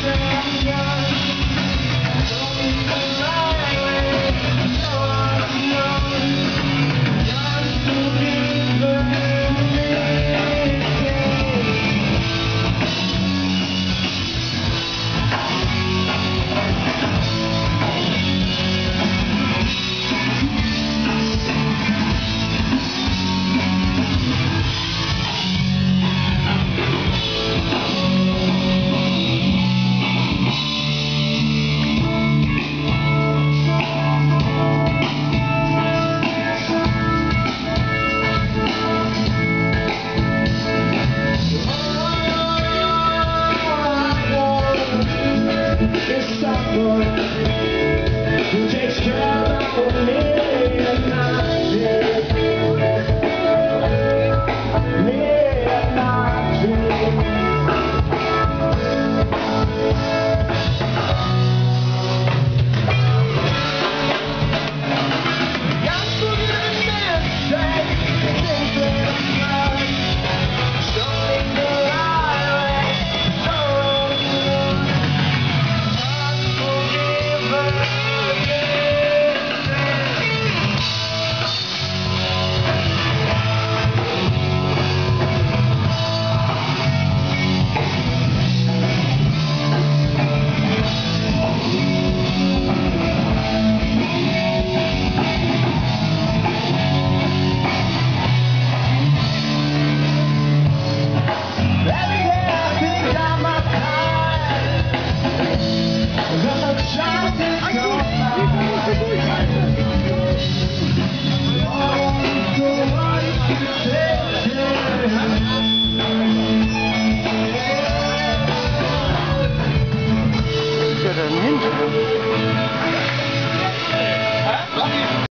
Who takes care of me at night? Me at night. Got to get things right. Showing the right Is er een hint?